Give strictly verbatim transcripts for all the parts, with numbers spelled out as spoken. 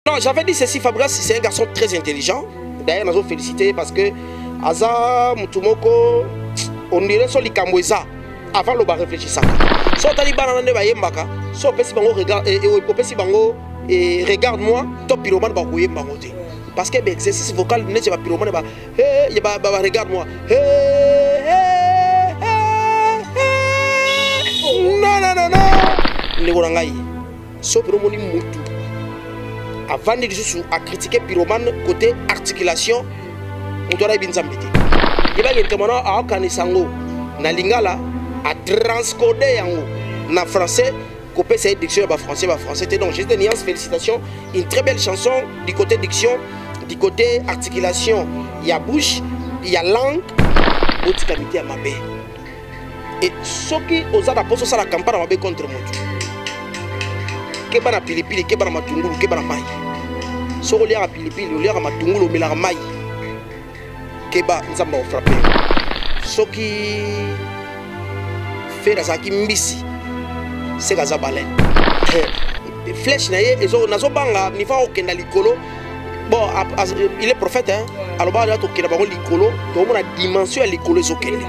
Non, j'avais dit ceci, Fabregas, c'est un garçon très intelligent. D'ailleurs, nous avons félicité parce que Aza Mutumoko, on dirait sur les Kamweza, avant le bar réfléchir ça. Si on t'a dit banane ba yembaka, si on peut si bango regarde et on peut si bango et regarde-moi, top pyromane ba koye bangote. Parce que l'exercice vocal n'est pas pyromane ba hey, ba ba regarde-moi. Hey, non non non non. Le worangai. So pyromani mutu. Avant de dire à critiquer pyromane côté articulation, on doit bien s'embêter. Il va y avoir un canisango na lingala à transcoder en na français. Coupé cette diction en français, en français. Donc, juste des nuances, félicitations. Une très belle chanson du côté diction, du côté articulation. Il y a bouche, il y a langue, il y a ma baie. Et ce qui osent apporter ça la campagne ma baie contre moi. Keba na pilipili, keba na matungulu, keba na mai. So on l'a pilipili, on l'a matungulu, mais la mai. Keba nzamba au frappé. Ce qui fait la zaki mbisi. C'est Gaza Balen. Flèche naie, et zo nazo banga ni fa okenda likolo. Bon, il est prophète hein. Alors ba to kenda bango likolo, to mona dimension ya likolo zo kende.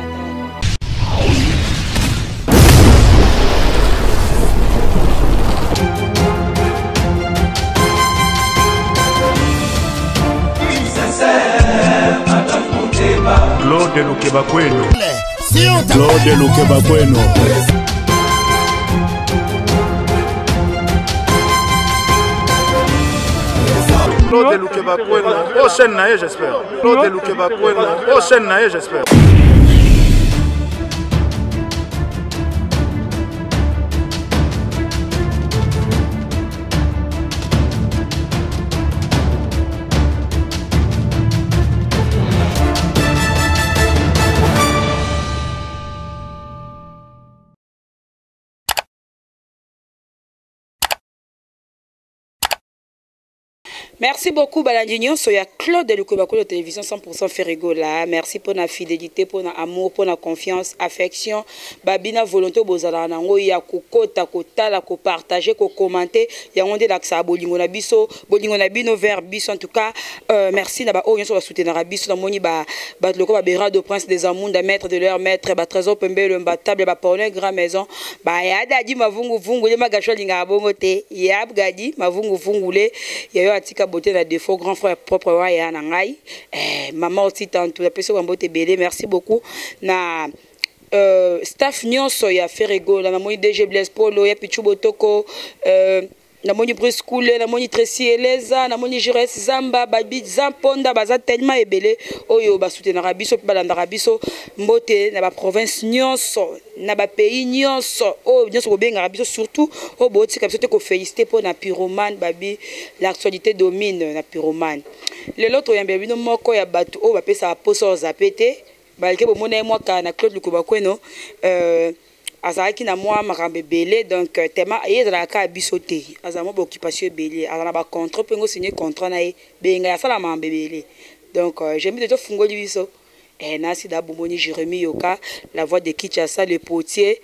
Claude Lukeba Kweno. Claude Lukeba Kweno. Claude Lukeba Kweno. Oh, chaîne naïe, j'espère. Claude Lukeba Kweno. Oh, chaîne naïe, j'espère. Merci beaucoup, Balandignon. Soya Claude Lukeba Kweno, télévision cent pour cent Ferrego là. Merci pour la fidélité, pour l'amour, pour la confiance, affection. Babina volonté bozala nango ya kokota kotala ko partager ko commenter. Ya onde laksa bolingo na biso, bolingo na bino vers biso en tout cas. Euh, merci na ba o nyonso ba soutenir na biso na moni ba ba loko ba bera de prince des amunda maître de leur maître ba trésor pembe le table ba porne grand maison. Ba ya dadi mavungu vungu le magasho linga bongote. Ya gadi mavungu vungule. Ya yo atika beauté na défaut grand frère propre wa ya na ngai eh maman aussi tantou la personne en beauté belé merci beaucoup na euh staff nyonso ya Ferrego la moni D G Blaise Polo ya Pichu Botoko euh na moni Bruce Coulé na moni Tracy Eleza na moni Jires Zamba babi Zamponda baza tellement ebelé oyo ba soutenir biso pe balanda biso mbote na ba province nyonso na ba pays nyonso o nyonso ko benga biso surtout o boti ka biso te ko féliciter pour na pyromane babi l'actualité domine na pyromane le l'autre yamba bino moko ya batu o ba pesa poso zapete balike bo mona moi kana Claude Lukeba Kweno euh azaki na moi makambe belé donc tema yezala ka bisoté azama ba occupation belé azana ba contrat pengo signer contrat na ye benga ya sala mambe belé donc euh, j'aime de fungoli biso et nasi da bomoni Jérémy Yoka la voix de Kinshasa le potier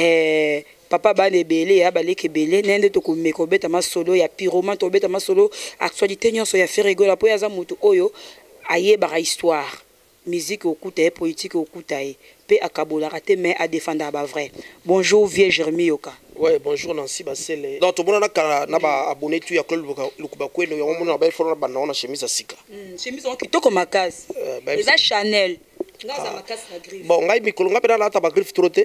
et papa bane belé ya baleke belé nende to ko meko beta ma solo ya pyromane to beta ma solo actualité nyonso ya Ferrego la po ya za mutu oyo aye ba histoire musique au côté politique au côté pe akabola raté mais à défendre ba vrai. Bonjour vieux Jérémy Yoka. Ouais, bonjour Nancy Basele. Donc tout le monde a na ba abonné tu ya Claude Lukeba Kweno yo mona ba fona ba na chemise asika. Hmm, chemise on kitoko makasi. Les a Chanel. Ngaza makasi na griffe. Bon, ngai mikolo ngapela la ta ba griffe troté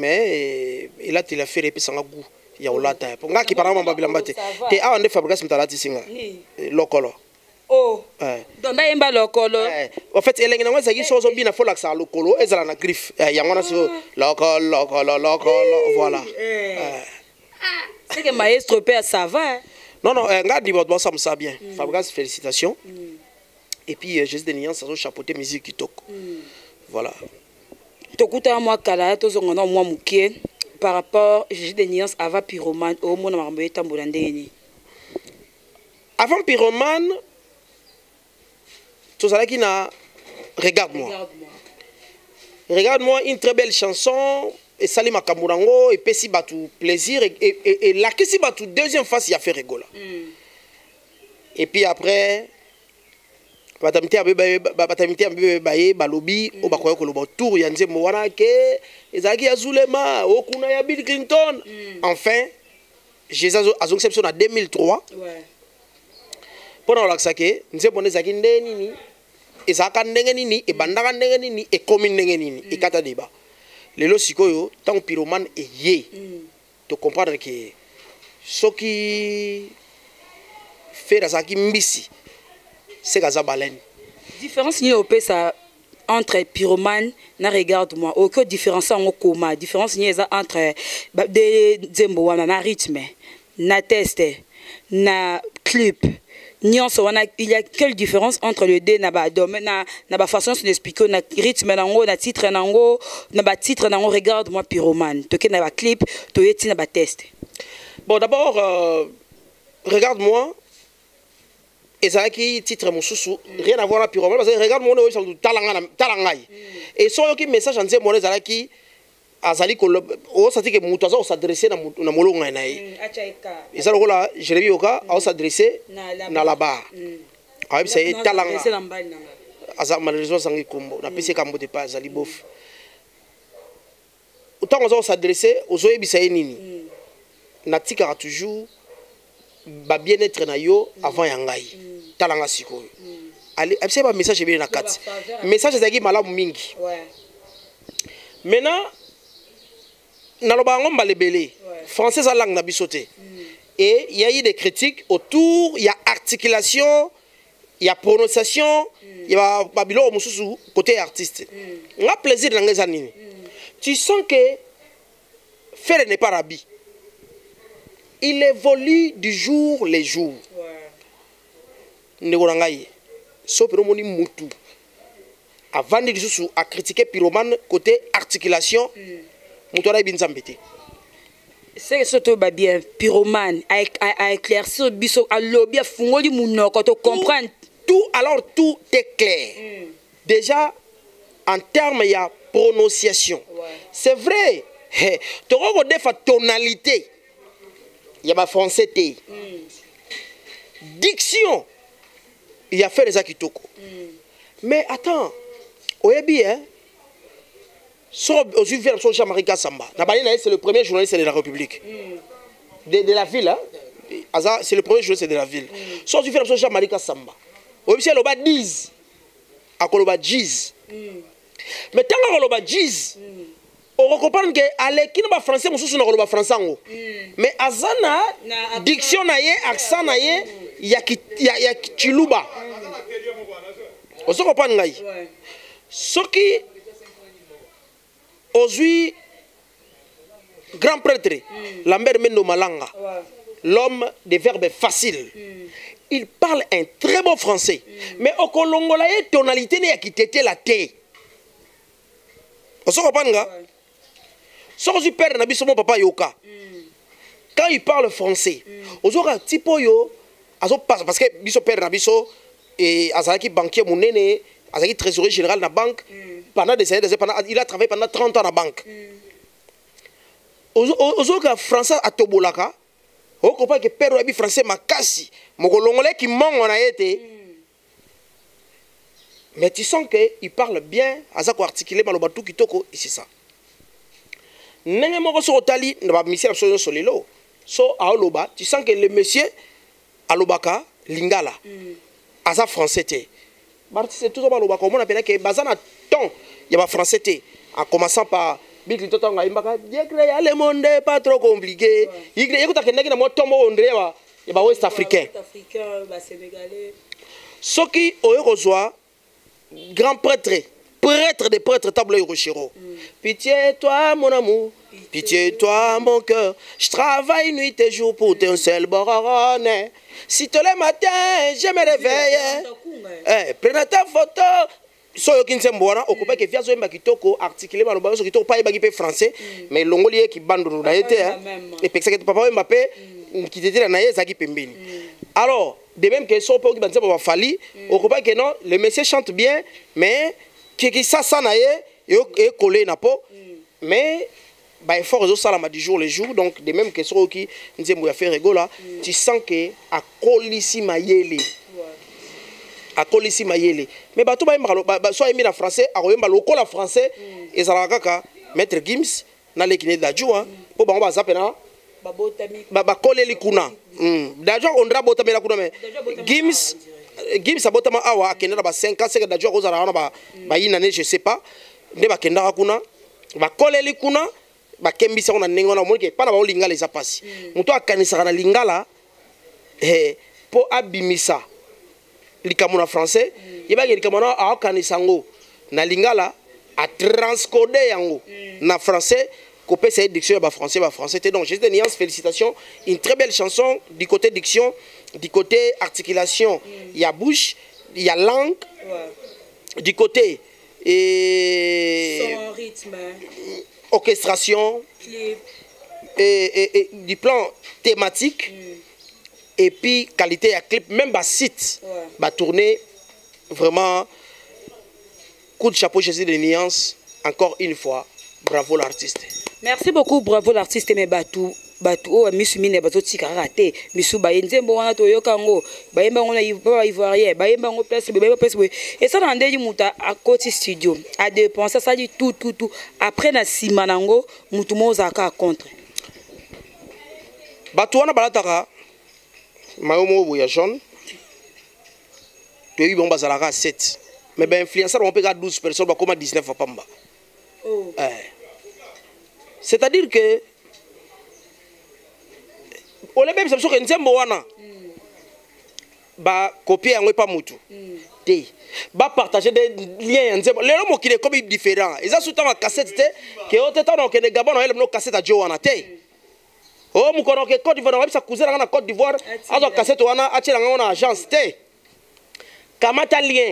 mais il a il a fait repi sanga goût ya olata. Nga ki parama ba bilamba te. Te a on de Fabregas mtalati singa. Lokolo. Oh, donc là il y a lokolo. En fait, il y a des choses qui sont là ça lokolo, et ça la griffe. Il y a des choses lokolo, lokolo, lokolo, voilà. C'est que maestro père ça va. Non non, regarde dit bon ça me ça bien. Fabregas félicitations. Et puis juste des nuances, ça chapeauter musique qui toque. Voilà. Tokuta moi kala to zongono moi mukie par rapport juste des nuances avant pyromane au monde marambé tambolandeni. Avant pyromane tout ça qui n'a regarde-moi. Regarde-moi, une très belle chanson et Salim Akamurango et Pessi Batou plaisir et et et la Kessi Batou deuxième phase il a fait rigoler. et puis après batamité abe batamité abe baye balobi o bakoya ko loba tour ya nzembo wana ke ezaki ya Zulema okuna ya Bill Clinton. Enfin Jésus a conception en deux mille trois. Ouais. Pendant l'aksake nzembo nezaki ndeni ni ezaka ndenge nini e bandaka ndenge nini e komi ndenge nini e kata débat. Lelo sikoyo tant pyromane e ye. To comprendre que soki fait razaki mbisi c'est gaza baleine. Différence ni opé ça entre pyromane na regarde-moi. Aucune différence en coma. Différence ni entre de zembo wana na rythme, na test, na clip. Nyonso wana il y a quelle différence entre le deux na ba domaine na na ba façon de expliquer na rythme nango na titre nango na ba titre nango regarde-moi pyromane. To ke na ba clip, to yeti na ba test. Bon d'abord euh, regarde-moi. Et ça qui titre mon sous rien à voir à pyromane parce que regarde mon oeil sur talanga talangai et so yoki message en disant mon ezala qui azali ko o sati que muto azo s'adresser na na molonga na ye et ça là je l'ai vu oka au s'adresser na là-bas ah oui c'est talanga aza malheureusement sangi kombo na pc kambo de pas azali bof autant on s'adresser aux oebisa nini na tika toujours ba bien-être na yo avant yangai talanga sikoyo allez c'est pas message bien na kati message ezaki malamu mingi maintenant na loba ngomba lebele français za langue na bisoté et il y a eu des critiques autour il y a articulation il y a prononciation il y a babilo mususu côté artiste nga plaisir na ngeza nini tu sens que faire n'est pas rabbi. Il évolue du jour les jours. Negorangaye. So pyromani mutu. Avant de dire à critiquer pyromane côté articulation, mutu na binzambete. C'est surtout bien pyromane à éclaircir biso à lobby à fungoli muno quand on comprend tout alors tout est clair. Mm. Déjà en termes il y a prononciation. Ouais. C'est vrai. Hey, tu regardes des tonalité. Il y a ma français T. Mm. Diction. Il y a fait les akitoko. Mm. Mais attends. Oyebi hein. Aujourd'hui, Jean-Marie Samba. C'est le premier journaliste de la République. Mm. De, de la ville. Hein? C'est le premier journaliste de la ville. Mm. Aujourd'hui, Jean-Marie Samba. Oyebi c'est le bas dix. À Koloba dix. Mais tant que Koloba dix. On comprend que Aleki n'a pas français, monsieur n'a pas français. Mais Azana, diction naie, accent naie, il y a qui, il y a, il y a Chiluba. On se comprend naie. Ce qui aujourd'hui grand prêtre, Lambert Mendo Malanga, l'homme des verbes faciles. Il parle un très bon français. Mais au Colongolaye, tonalité n'est qui t'était la thé. On se comprend naie. Son père n'a pas papa yoka. Quand il parle français, aujourd'hui un petit peu yo, parce que biso père n'a pas et azaki banquier mon néné, azaki trésorier général de la banque pendant des années, il a travaillé pendant trente ans à la banque. Aujourd'hui français à Tobolaka, on comprend que père n'a français makasi, mon colongolais qui ment on a été. Mais tu sens que il parle bien, azako articulé malobatu kitoko et c'est ça. Nengo so otali na monsieur absolument solilo so aoloba tu sens que le monsieur alobaka lingala asa français té c'est tout aloba comme on appelle que bazana ton il y a français té en commençant par Bill Clinton nga imbaka le monde pas trop compliqué il écoute que ndeki na mo tombo ondre ba ya ba west africain africain ba sénégalais ce qui oyokozwa grand prêtre prêtre des prêtres table Rochero. Mm. Pitié toi mon amour, pitié toi mon cœur. Je travaille nuit et jour pour ton seul boron. Si tous les matins je me réveille, eh, prenez ta photo. Soyo kinsemboana occupé que via zoemba kitoko articulé maloba so kitoko pa ibaki pe français mais longolier qui bandu na été hein et parce que papa Mbappé qui était na ye zaki pembeni. Alors de même que so po ki banze ba fali occupé que non le monsieur chante bien mais qui ça ça na ye et collé na po mais bah effort aux salama du jour le jour donc de même que sur qui nzembo ya Ferrego là tu sens que à kolisi mayele à kolisi mayele mais bato ba yemba ba so yemba na français a yemba lokola français ezala kaka maître Gims na lekine da joa po bango ba zapena ba botami ba ba koleli kuna da joa ondra botami la kuna mais Gims Gims a botama awa akenda ba cinq ans c'est que da joa kozala na ba ba ina ne je sais pas nde ba kenda kuna ba koleli kuna ba kembisa ona nengo na monike pana ba olingala eza pasi muto akanisaka na lingala eh po abimisa likamuna français yeba ke likamuna a akanisango na lingala a transcoder yango na français copé cette diction ba français ba français donc j'ai des nuances félicitations une très belle chanson du côté diction du côté articulation il y a bouche il y a langue du côté et son rythme orchestration et, et, et du plan thématique mm. et puis qualité à clip même bas site ouais. Bah tourner vraiment coup de chapeau Jésus de nuances encore une fois bravo l'artiste. Merci beaucoup bravo l'artiste mais batou batou o misu mine bato tika raté misu ba nzembo wana to yokango ba yemba ngona ba ivoirien ba yemba ngo place ba place et ça dans ndeji muta à côté studio a dépenser ça dit tout tout tout après na simanango mutu moza ka contre bato wana balataka mayomo boya jaune to yi bon bazalaka sept mais ben influenceur on peut ga douze personnes ba comme dix-neuf pamba oh eh c'est-à-dire que on les même ça que nzembo wana ba copier yango pas mutu té ba partager des liens nzembo lelo mokile comme différent eza sous ta cassette té que oteta no que ne gabon no ele no cassette a jo wana té oh mukono ke Côte d'Ivoire webisa kuzera na Côte d'Ivoire azo cassette wana achela ngona agence té kamata lien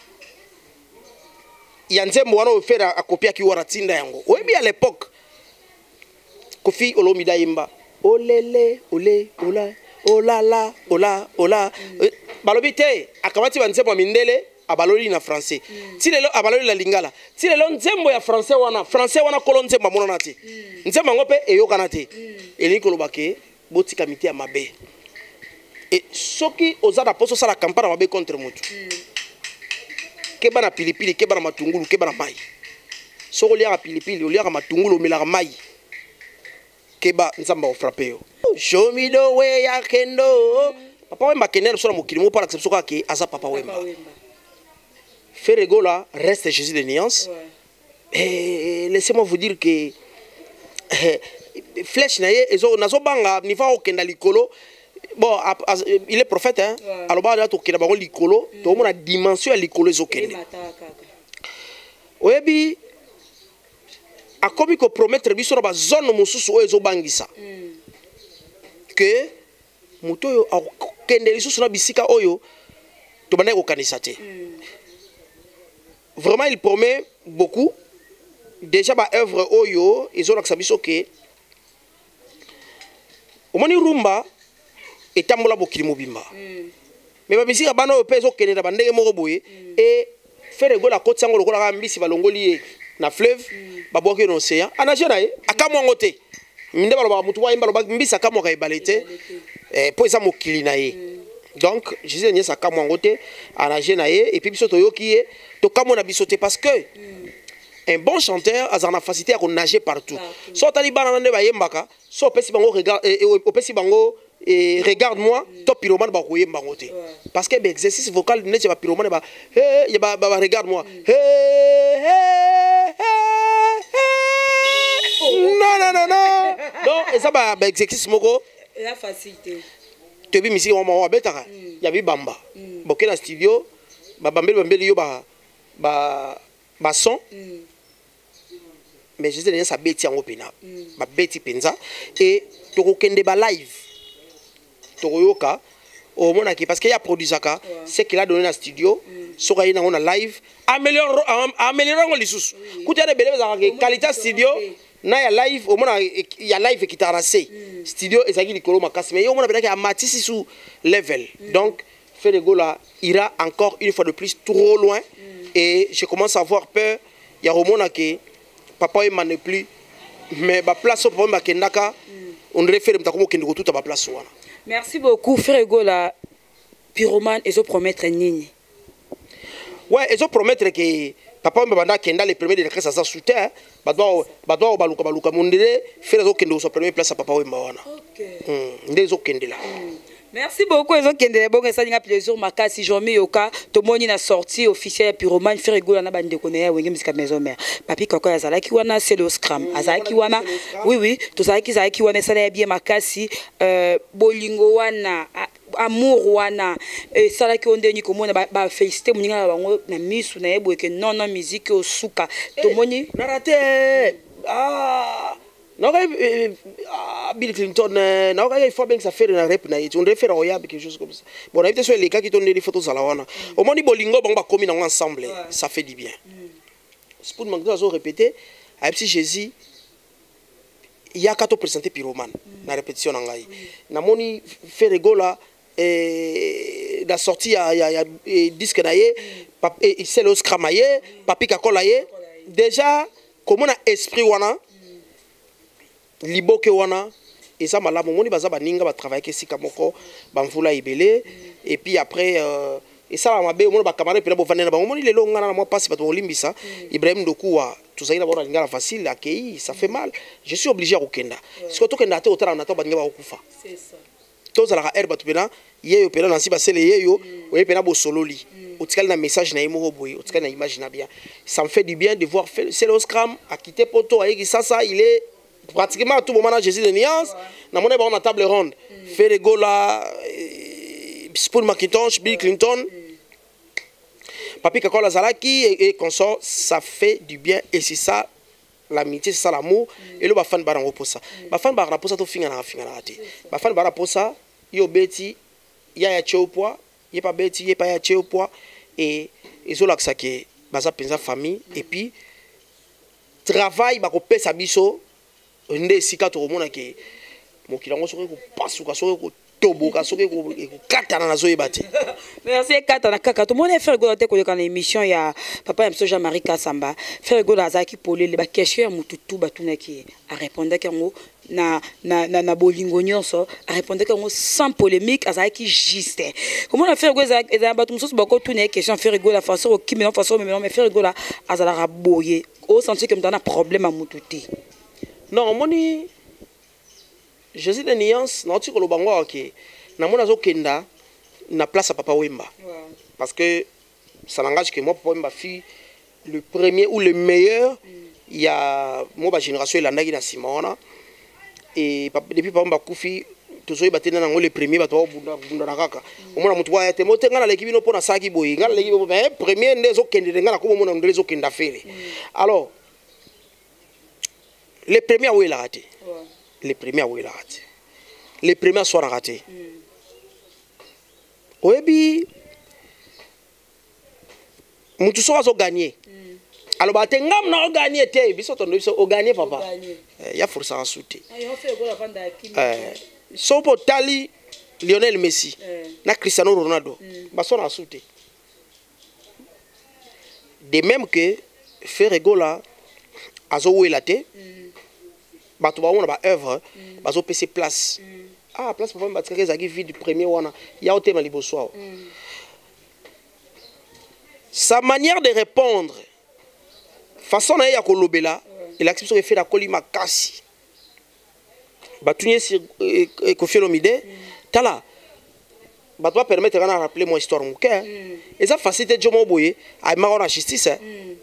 ya nzembo wana ofera a copier ki wara tinda yango oyebi à l'époque Kofi Olomida yimba olele ole ola olala ola ola balobi te akamati ba nzembo mindele abaloli na français ti lelo abaloli la lingala ti lelo nzembo ya français wana français wana kolo nzembo mona te nzembo ngo pe eyokana te eli koloba ke botika miti ya mabe et soki ozada poso sala campagne mabe contre mutu keba na pilipili keba na matungulu keba na mai soko lia pilipili olia matungulu omela mai keba nzamba o frappé yo show me the way I can do papa wemba kenel so na mokili mo para que soka ke aza papa wemba Ferrego là reste Jésus de nuances ouais. Et laissez-moi vous dire que flèche na ye ezo nazo banga nifa okenda likolo bon il est prophète hein ouais. Alors ba to kenda bango likolo mm. To mona dimension ya likolo ezo kende oyebi akomi ko promettre biso na ba zone mosusu oyo ezobangisa que moto oyo akende lisusu na bisika oyo to bana ko kanisa te vraiment il promet beaucoup déjà ba œuvre oyo ezolakisa biso ke omoni rumba etambola bokili mobimba mais ba bisika bana oyo pe ezokende na bandenge moko boye et Ferrego la côte sango lokola mbisi balongoli na fleuve baboki na océan anaje na ye akamwango te minde baloba mutu wa imbalo mbisa kamwa ka ebalete eh po eza mokili na ye donc Jésus nyesa kamwango te anaje na ye et puis biso toyoki ye to kamona biso te parce que un bon chanteur a la facilité à nager partout so tali bana nde ba yembaka so pesi bango regarde opesi bango et regarde-moi top pyromane ba koyemba ngote parce que l'exercice vocal ne ba pyromane ba hey ba ba regarde-moi hey non non non non donc et ça ba exercice moko la facilité te bi misi wa wa betaka ya bi bamba bokela studio ba bambeli bambeli yo ba ba ba son mais je sais ça beti yango pena ba beti penza et to kokende ba live Toyoka au mona qui parce qu'il y a produit Zaka c'est qu'il a donné dans studio soka ina on a live améliore améliorer les sous kuta de belle qualité studio na ya live au mona il y a live qui t'a rassé studio ezaki likolo makasi mais yo mona belaka amatisi sous level donc Ferrego là ira encore une fois de plus trop loin et je commence à avoir peur il y a au mona que papa il m'en est plus mais ba place au problème bakendaka on réfère mtakoma kende ko tout ba place wana. Merci beaucoup Frère Gola. Pyromane et zo promettre nini. Ouais, ils ont promettre que papa mbanda kenda les premiers de la ça soutien ba doit ba doit baluka baluka mondele faire zo kende so première place à papa wemba wana. OK. Hmm, ndezo kende là. Merci beaucoup les okende bon ça dinga plaisir makasi Jean-Mi Yoka to moni na sortie officielle Pyromane Frère Gola na bande connaît wenge musique maison mère. Papi koko azalaki wana c'est le scram. Azalaki wana oui oui to zalaki zalaki wana ça bien makasi euh bolingo wana amour wana et ça là qui on dit comment ba ba féliciter muninga bango na misu na yebo que non non musique au suka to moni na raté ah non ah Bill Clinton non il faut bien que ça fait une rep na on réfère au yab quelque chose comme ça bon éviter sur les gars qui tournent des photos à la wana au moins bolingo bon ba commis ensemble ça fait du bien c'est pour manquer à répéter à petit Jésus il y a quatre présenter Pyromane na répétition ngai na moni Frère Gola et la sortie il y a disque naie et c'est le scramaye papi kakolaye déjà comment on a esprit wana liboke wana et ça malamu moni baza baninga ba travailler que sika moko ba mvula ibele et puis après euh, et ça la mabe moni ba camarade pe na bo vanena ba moni lelo ngana na moi passe ba to limbisa Ibrahim Dokuwa tout ça ina bona ngala facile accueilli ça fait mal je suis obligé à okenda surtout que ndate otara na to ba ngaba okufa c'est ça tous la herbe tu pena yeyo pena na si ba sele yeyo oye pena bo sololi otikali na message na imo boye otikali na image na bien ça me fait du bien de voir c'est le scram a quitté poto ayeki ça ça il est pratiquement à tout moment dans Jésus de Niance na mona ba on table ronde Frère Gola Spoon Macintosh Bill Clinton Papi Kakola Zalaki et consort ça fait du bien et c'est ça l'amitié c'est ça l'amour et le ba fan barango pour ça ba fan barango pour ça to finga na finga na ati ba fan barango pour ça yo beti ya ya cheopwa ye pas beti ye pas ya cheopwa et ils ont l'accès que baza penza famille et puis travail ba ko pesa biso nde sika to mona ke mokilango soki ko pasuka soki ko toboka soki ko katana na zoyeba te. Merci katana kaka to mona Frère Gola te ko yoka na émission ya papa ya Jean-Marie Kasamba Frère Gola azaki polele ba question ya mututu batuna ki a répondre kango na na na, na bolingo nyonso a répondre kango sans polémique azaki juste. Comment la Frère Gola eza batu musoso bako tuna question Frère Gola façon ki mais façon mais Frère Gola azala raboyer au senti que m'tana problème à mututi. Non, moni Jésus de Niance, na tu ko lobango ok. Na mona zo kenda na place à papa Wemba. Parce que ça n'engage que moi papa Wemba fut le premier ou le meilleur. Il y a moi ba génération il andaki na Simona et depuis papa Wemba kufi tozo batena na le premier bato bunda bunda na kaka. O mona mutu wa te motenga na l'équipe no pona saki boy. Ngala l'équipe mais premier ndezo kende ngala ko mona ndezo kenda fele. Alors les premiers où il a raté. Ouais. Les premiers où il a raté. Les premiers sont ratés. Mm. Oui, puis, nous tous sommes gagnés. Alors, bah, t'es ngam na gagné t'es, biso ton biso au gagné papa. Il y a force à souter. Sauf pour Tali, Lionel Messi, na Cristiano Ronaldo, bah son à souter. De même que Frère Gola, azo où il a été. Bato ba on ba œuvre bazo pc place ah place pour ba tsaka zaki vide premier wana ya o tema liboso sa manière de répondre façon na ya kolobela il a expliqué fait la kolima kasi batunye sur Koffi Olomide tala bato ba permettre na rappeler mon histoire mon cœur et ça facilite Jomo Boye a ma na justice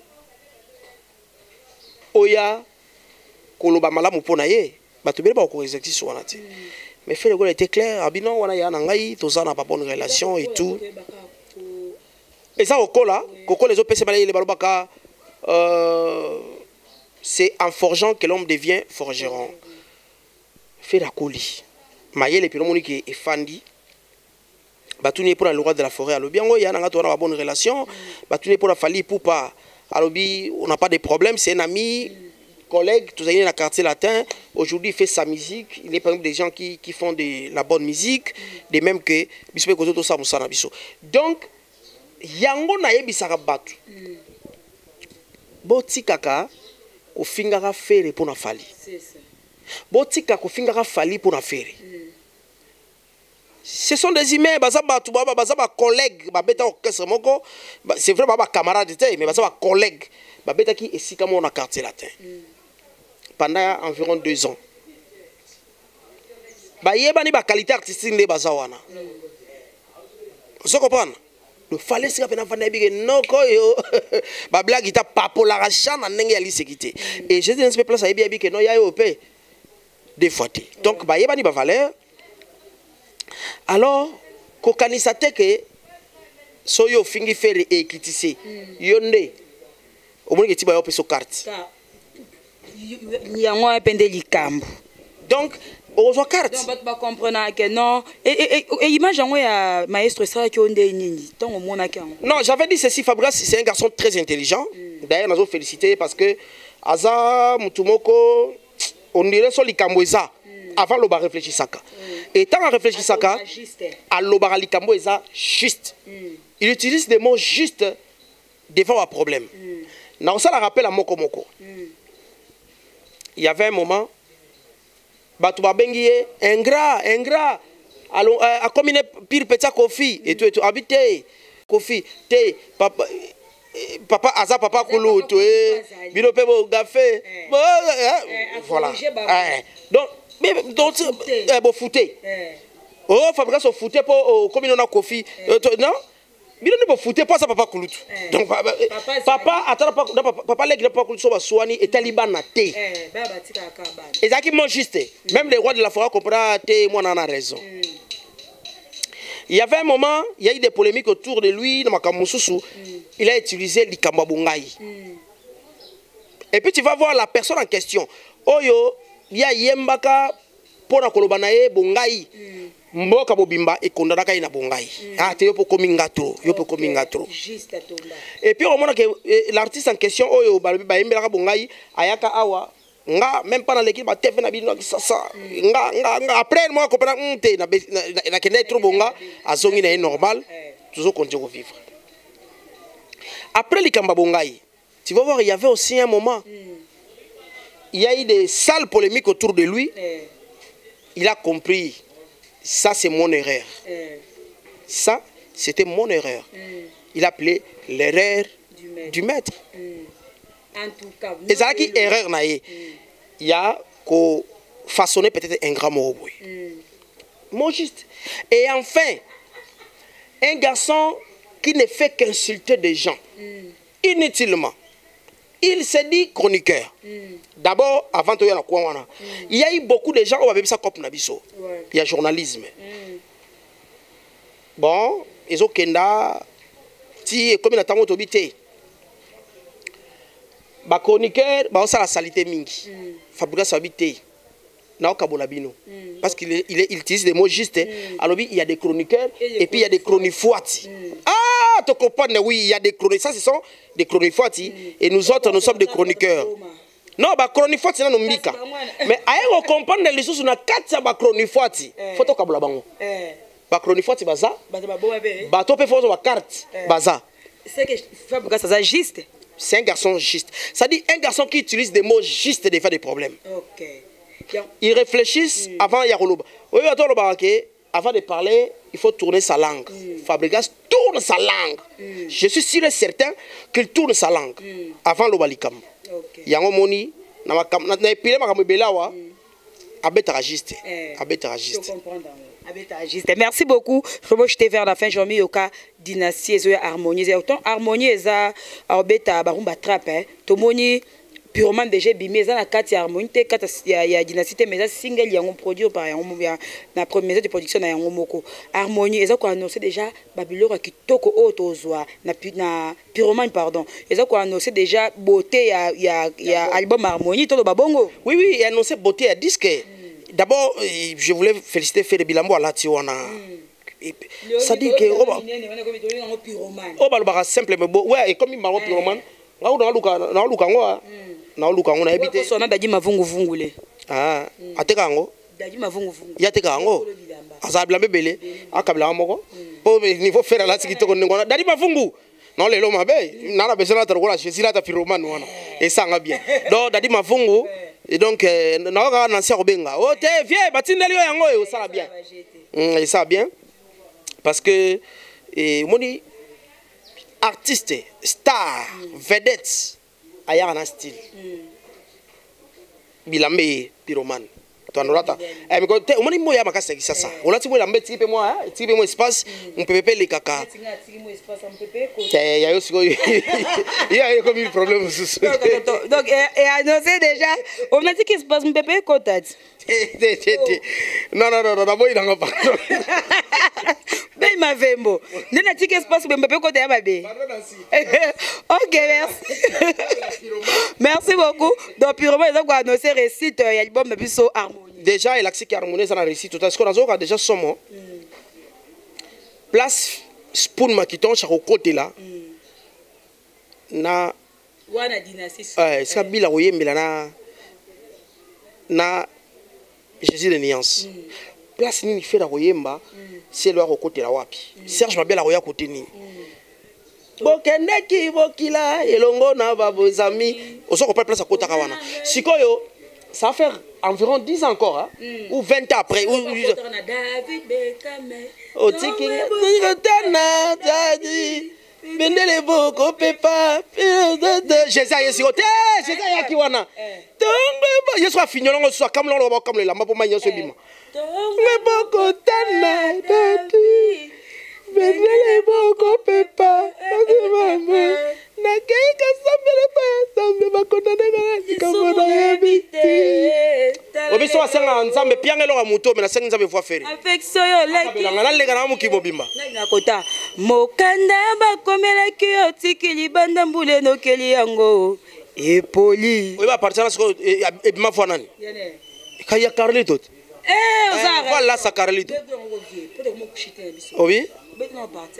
oya koloba malamu pona ye bato bele ba ko exercice wana ti mais Frère Gola était clair abino wana ya na ngai toza na pas bonne relation et tout et ça okola koko les autres pese les balobaka euh c'est en forgeant que l'homme devient forgeron Frère Koli maye le pilomoni qui est fandi batuni pour le roi de la forêt alobi ngo ya na nga toza na bonne relation batuni pour la fali pour pas alobi on n'a pas de problème c'est un ami collègue, tous dans le quartier latin, aujourd'hui il fait sa musique, il est par exemple des gens qui, qui font de la bonne musique, de même que donc, yango na yebi saka batu. Boti kaka, kofingaka fere pour na fali. C'est ça. Botika kofingaka fali pour na fere. Ce sont des humains, baza batu baba baza ba collègues, ba beta orchestre moko, c'est vrai ba camarades mais baza ba collègues, ba beta qui esika mo na quartier latin. Pendant environ deux ans. Ba yebani ba qualité artistique ne baza wana. Vous comprenez? Le fallait se faire un big non koyo ba blague ta papola chana ndenge ya lisekité. Et je dis dans ce place ça bien que non ya yo pe des fois. Donc ba yebani ba valeur. Alors kokanisa te que soyo fingi faire et kitissé. Yonde au moins que tu ba yo pe so carte. Yango epende likambo. Donc on voit carte. Donc ba comprendre que non et et et image yango ya maestro ça qui onde nini. Donc au mona ka. Non, j'avais dit ceci, Fabregas c'est un garçon très intelligent. Mm. D'ailleurs nous féliciter parce que Aza Mutumoko on dirait sur likambo eza avant le ba réfléchir saka. Et tant à réfléchir saka à l'oba likambo eza juste. Mm. Il utilise des mots justes devant un problème. Mm. Non, ça la rappelle à Moko Moko. Mm. Il y avait un moment Batu babengi ingrat, ingrat. Alors, à comme une pire petit Kofi et tout et tout habité Kofi, te papa papa Aza papa Koulou, tu es bino pebo gafé. Voilà. Donc donc bon fouté. Oh Fabregas au fouté pour comme on a Kofi. Non? Bino ne pas fouté pas ça papa Koulou. Donc papa attends papa papa les grands papa Koulou so soani et taliban na té. Eh baba tika akaba. Exactement juste. Même les rois de la forêt comprend té moi on a raison. Il y avait un moment, il y a eu des polémiques autour de lui, dans Makamususu, mm. il a utilisé l'Ikamba Bungai. Mm. Et puis tu vas voir la personne en question. Oyo, il y a Yembaka, Pona Kolobanae, Bungai, Mboka Bobimba, et Kondadaka ina Bungai. Ah, tu peux commingatro, tu peux commingatro. Et puis au moment que l'artiste en question, Oyo, Baïmbaka Bungai, Ayaka Awa, nga même pas dans l'équipe ba T F na bino ça ça nga nga après moi comprendre nte na na kende trop bonga azongi na normal toujours continuer vivre après Likamba Bongai tu vas voir il y avait aussi un moment il y a eu des sales polémiques autour de lui il a compris ça c'est mon erreur ça c'était mon erreur il appelait l'erreur du maître. En tout cas, et ça qui erreur naïe, il y a qu'au façonner peut-être un grand mot. Moi juste. Et enfin, un garçon qui ne fait qu'insulter des gens inutilement. Il s'est dit chroniqueur. D'abord, avant de la quoi, il y a eu beaucoup de gens qui ont vu ça comme Nabiso. Il y a journalisme. Bon, ils ont kenda, si comme il a tant d'autobité. Ba chroniqueur ba ça la salité mingi Fabregas habité na okabolabino parce qu'il il, il utilise des mots justes alors il y a des chroniqueurs et, et puis il y a des chronifuati ah tu comprends oui il y a des chroniques ça ce sont des chronifuati et nous autres nous sommes des chroniqueurs non ba chronifuati na nombika mais ayo comprendre les choses na quatre ba chronifuati faut to kabola bango ba chronifuati baza ba to pe faut ba carte baza c'est que Fabregas ça juste. C'est un garçon juste. Ça dit un garçon qui utilise des mots justes de faire des problèmes. Okay. Ils réfléchissent mm. avant Yaroloba. Oui, avant de parler, il faut tourner sa langue. Mm. Fabregas tourne sa langue. Mm. Je suis sûr et certain qu'il tourne sa langue mm. avant le balikam. Yango moni na makam na epile makamu belawa abeta juste. Abeta juste. Merci beaucoup. Je vais jeter vers la fin. J'ai mis au cas dynastie et harmonie. Autant harmonie et ça, abeta barumba trappe. Tomoni purement déjà bimé ça la carte harmonie. Te carte il y a dynastie mais ça single yango produit par yango na première maison de production na yango moko. Harmonie et ça quoi annoncé déjà Babylore qui toko autozoa na na purement pardon. Et ça quoi annoncé déjà beauté ya ya ya album harmonie tout babongo. Oui oui, il a annoncé beauté à disque. D'abord, je voulais féliciter Fede Bilambo à la Tiwana. Ça dit que oh bah le simple mais bon ouais et comme il m'a repris roman là où dans Luka dans Luka ngoa dans Luka on a habité so na daji mavungu vungule ah ateka ngo daji mavungu vungule ya teka ngo asa bilambe bele akabla moko po niveau faire la sikito ko ngona daji mavungu non lelo mabe nana besoin d'être là je suis là ta pyromane wana et ça nga bien donc dadi mavungu et donc na ka na sia benga oh te vieux batindeli yo yango e ça bien et ça bien parce que et moni artiste star vedette aya na style bilambe pyromane Toanorata. Eh mais quand on est moyen à casser ça ça. On a dit moi la mettre type moi, type moi espace, on peut pas les caca. Il y a aussi il y a comme un problème. Donc et annoncé déjà, on a dit qu'il se passe un peu contact. Non non non non, d'abord il en a pas. Ben il m'a fait mot. Ne n'a dit qu'il se passe un peu contact à ma bé. OK, merci. Merci beaucoup. Donc purement ils ont annoncé récite album depuis so harmonie. Déjà il a accès harmonie ça na récite tout parce qu'on a déjà son mot. Place spoon makiton chaque côté là. Na wana dynastie. Eh ça bila oyembela na na Jésus de Nuance. Place nini fait la oyemba c'est le côté là wapi. Serge Mabela roya côté ni. Bokendeki bokila elongo na babozami. Oso pas place à côté kawana. Sikoyo ça va faire environ dix ans encore hein? mm. Ou vingt ans après. Ou David Beckham. Oh tiki. Tana jadi. Bendele boko pepa. Jésus yesi côté. Jésus yaki wana. Tongo yeso afignolongo so comme l'on comme le lamba pour manya so bima. Tongo boko tana jadi. Bendele boko pepa. Na keka sambele pa sambe bakona nega kamona ebite obiso asenga nzambe piangelo ga muto me na senga nzambe voix faire avec soyo leki na lega na mukimo bimba na kota mokanda bakomela ki otiki libanda mbule no keli yango epoli oba partir ko e bima fo nani kaya Carlito eh oza voilà ça Carlito obi betno partir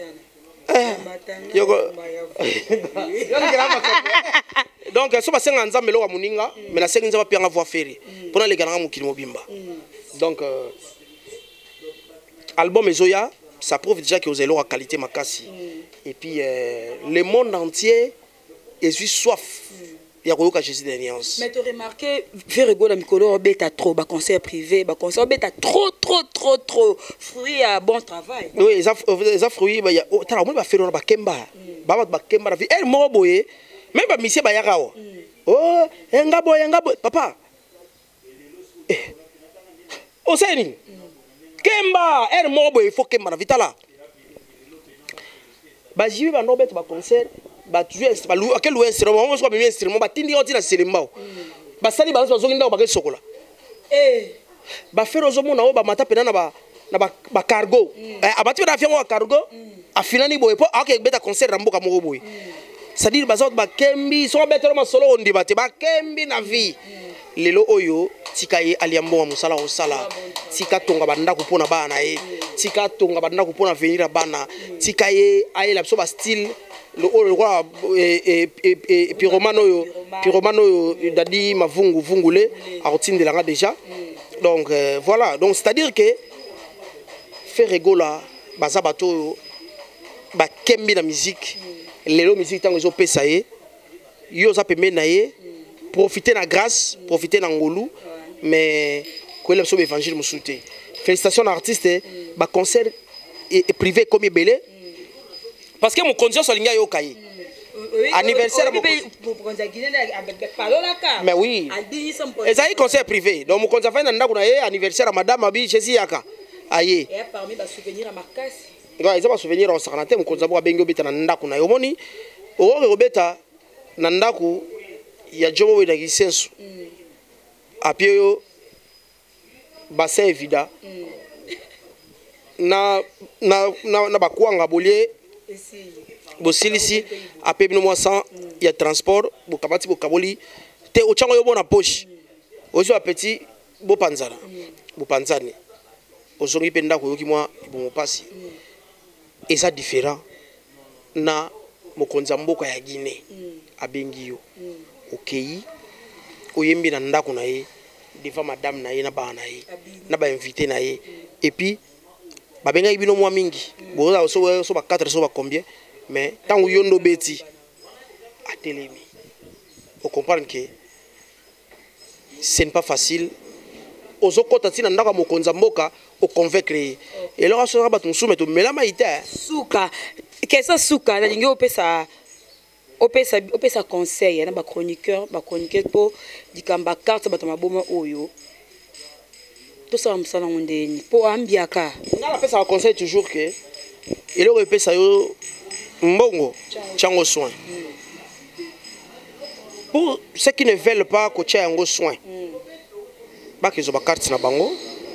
donc so ba senga nzambe lo wa muninga mais na senga nzambe pianga voix faire pour na lega na mukili mobimba donc euh, album Ezoya ça prouve déjà que vous avez la qualité makasi et puis euh, le monde entier est soif il y a quoi Jésus de Nuance. Mais tu remarqué Ferrego la mikolo beta trop ba concert privé ba concert beta trop trop trop trop fruit à bon travail. Oui, ça ça fruit ba ya tala mo ba faire ba kemba ba ba kemba la vie elle mo boye même ba monsieur ba yakao. Oh enga boye enga boye papa. Eh. Oseni. Kemba elle mo boye il faut kemba la vitala. Ba jiwe ba no beta ba concert ba jouer ba lu quel instrument on soit bien instrument ba tindi oti na selemba ba sali ba zo nginda ba ke sokola eh ba fero zo mona o ba mata pena na ba na ba ba cargo eh abati ba fiango cargo afinani boye po ak beta concert ramboka mo boye c'est à dire ba zo ba kembi so beta ma solo on dibate ba kembi na vie lelo oyo tika ye aliambo musala o sala tika tonga banda ko pona bana e tika tonga banda ko pona venir bana tika ye ayela so ba style le roi et et pyromano yo pyromano yo dadi mavungu vungule a rotine de la déjà donc euh, voilà donc c'est à dire que Ferrego là baza bato ba kembi la musique lelo musique tango zo pesa ye yo za pembe na ye profiter na grâce profiter na ngolu mais ko le so évangile musuté félicitations à l'artiste ba concert et privé comme belé parce que mon condition sur l'inga yo kaye anniversaire mais oui et ça y concert privé donc mon concert fait nanda kuna ye anniversaire à madame abi Jésus yaka aye et parmi ba souvenir à makasi ouais ça va souvenir au sakanate mon concert bo bengo beta nanda kuna yo moni o ko beta nanda ku ya jomo we da gisensu apio yo bassin vida na na na bakwanga bolie bosilisi ape bino moisa ya transport bokabati bokaboli te ochango yo bona poche ozo apeti bopanzana bopanzani ozongi penda ko yoki mwa bon pasi et ça différent na mokonza mboka ya Guinée abengi yo okei oyembi na ndako na ye devant madame na ye na ba na ye na ba invité na ye et puis babenga ibino mwa mingi boza so so ba quatre so ba combien mais tant que yondo beti à télémi on comprend que ce n'est pas facile aux autres côtés na ndaka mokonza mboka au convaincre et là on va battre soumet to melama ita suka qu'est-ce suka na lingi opesa opesa opesa conseil na ba chroniqueur ba chroniqueur po dikamba carte batama boma oyo tout ça msala ndeni po ambiaka ngala pesa conseil toujours que il aurait pesa yo mbongo chango soin pour ceux qui ne veulent pas que tu aies un soin ba que zo ba carte na bango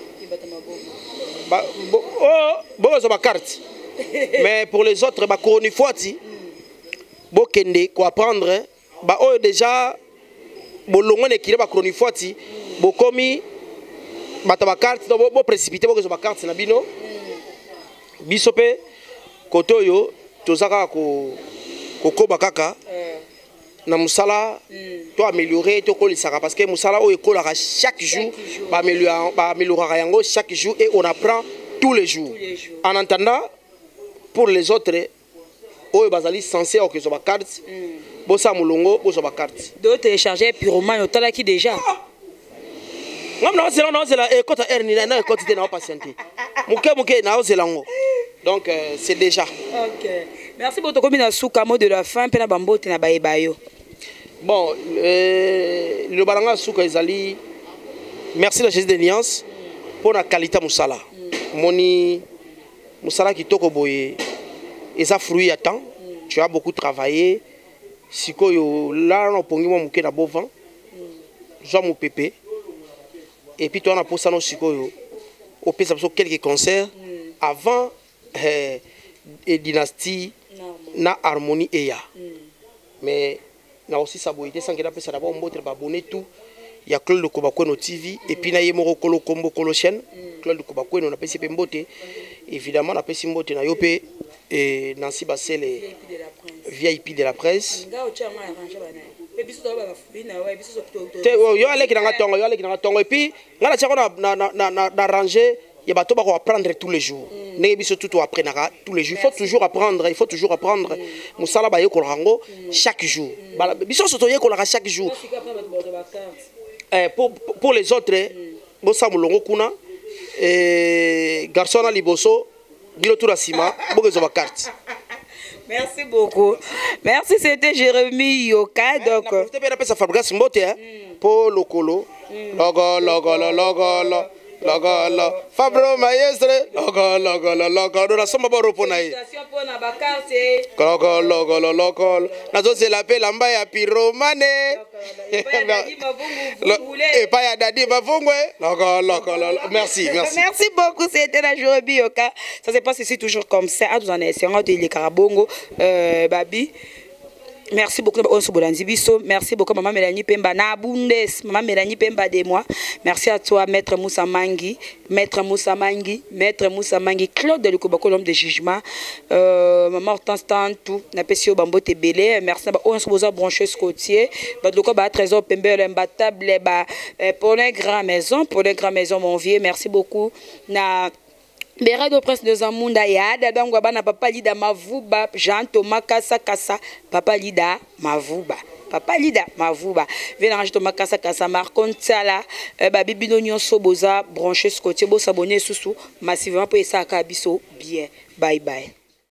ba oh bo zo ba carte mais pour les autres ba ko ni foati bo kende ko apprendre ba oh déjà bolongo ne kile ba kroni foati bo komi bata ba carte bo bo précipiter bo zo ba carte na bino biso pe koto yo tozaka ko ko ba kaka na musala to améliorer to kolisaka parce que musala o ekolaka chaque jour ba améliorer ba améliorer yango chaque jour et on apprend tous les jours en entendant pour les autres o bazali censé o que zo ba carte bo sa mulongo bo zo ba carte do télécharger purement otala ki déjà ngam na zela na zela e kota erni na e kota na patienter muke muke na zela ngo donc euh, c'est déjà OK merci beaucoup comme na suka mot de la fin pe na bambote na baebayo. Bon, euh, le balanga souka ezali merci la Jésus de l'Alliance pour la qualité musala. Moni musala qui toko boye et ça fruit à temps. Tu as beaucoup travaillé. Siko yo là on pongi mo muke na bovan. Jean mon pépé. Et puis toi on a posé no siko yo. Au pesa quelques concerts avant euh, et dynastie na harmonie eya. Mais na aussi saboité sans que la personne d'abord montre ba abonner tout il y a Claude de Kobakweno T V et puis na yemoro kolo kombo kolo chaîne Claude de Kobakweno na pesi pe mbote évidemment na pesi mbote na yope et Nancy Basele V I P de la presse te yo aleki na tongo yo aleki na tongo et puis ngala tshako na na na na ranger il va tout apprendre tous les jours. Mm. Tout apprendre tous les jours. Il faut toujours apprendre. Il faut toujours apprendre. Musala ba yeko rango chaque jour. Bala biso soto yeko la chaque jour. Eh pour pour les autres, bo sa mulongo kuna eh garçon na liboso bilo tout la sima bo kezo ba carte. Merci beaucoup. Merci, c'était Jérémy Yoka donc na profiter bien pesa Fabrice Mbote hein pour lokolo. Logo logo logo logo lo Fabro maestre logo logo logo do na soma ba ropona yi logo logo logo na zo se l'appelle amba ya pyromane et pas ya dadi mavungwe logo logo merci merci merci beaucoup c'était la Jérémy Yoka ça se passe ici toujours comme ça à vous en essayant de les carabongo euh babi. Merci beaucoup, merci beaucoup, Maman Mélanie Pemba, Nabundes, Maman Mélanie Pemba de moi. Merci à toi, Maître Moussa Mangi, Maître Moussa Mangi, Maître Moussa Mangi, Claude de Lukobako, l'homme de jugement, euh, Maman Hortense Tantou, Napesio Bambo Tebele, merci à on se pose à brancher ce côté, Badloko Ba Trésor Pembe, l'imbattable, pour les grandes maisons, pour les grandes maisons, mon vieux, merci beaucoup. Na Berado Prince de Zamunda yada bangwa bana papa lida mavuba Jean Thomas Kasa Kasa papa lida mavuba papa lida mavuba Vénérange Thomas Kasa Kasa Marcon Tsala babi bino nyonso boza branché ce côté bo s'abonner sous massivement pour ça ka biso bien bye bye.